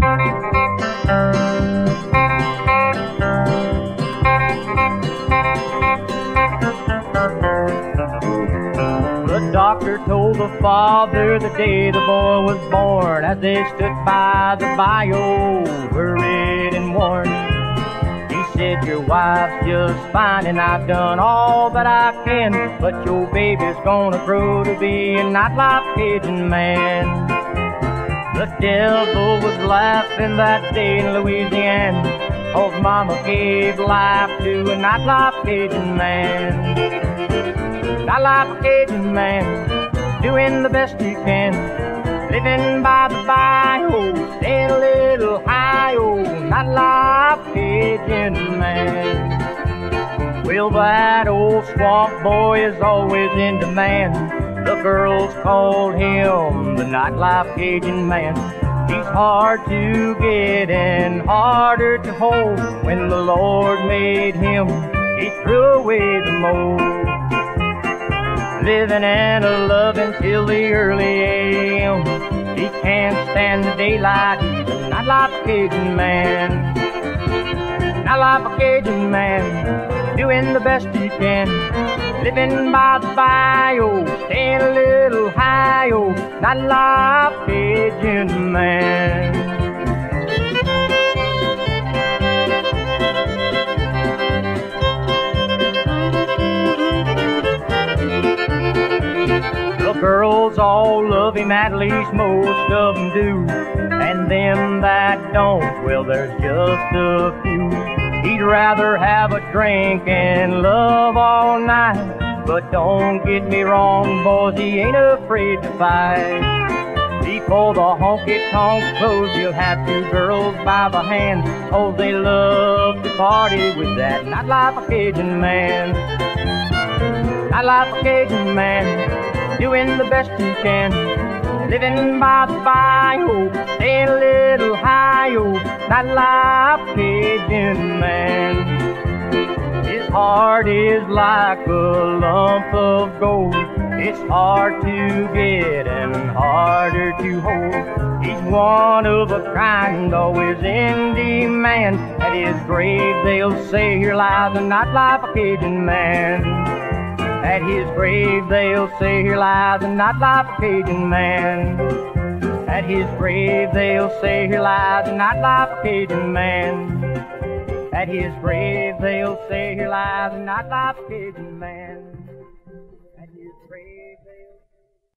The doctor told the father the day the boy was born, as they stood by the bayou, worried and worn. He said, your wife's just fine and I've done all that I can, but your baby's gonna grow to be a nightlife Cajun man. The devil was laughing that day in Louisiana, 'cause mama gave life to a nightlife Cajun man. Nightlife Cajun man, doing the best you can, living by the bayou, staying a little high, oh, nightlife Cajun man. Well, that old swamp boy is always in demand. The girls called him the nightlife Cajun man. He's hard to get and harder to hold. When the Lord made him, he threw away the mold. Living and a loving till the early a.m. He can't stand the daylight, he's a nightlife Cajun man. Nightlife Cajun man, doing the best he can, living by the bayou, staying a little high, oh, nightlife Cajun man. The girls all love him, at least most of them do, and them that don't, well, there's just a few. He'd rather have a drink and love all night, but don't get me wrong, boys, he ain't afraid to fight. Before the honky-tonk close, you'll have two girls by the hand, 'cause they love to party with that nightlife Cajun man. Nightlife Cajun man, doing the best he can, living by the bayou, staying a little high, oh, nightlife Cajun man. His heart is like a lump of gold. It's hard to get and harder to hold. He's one of a kind, always in demand. At his grave they'll say, here lies a nightlife Cajun man. At his grave they'll say, here lies a nightlife Cajun man. At his grave they'll say, here lies a nightlife Cajun man. At his grave they'll say, here lies a nightlife Cajun man.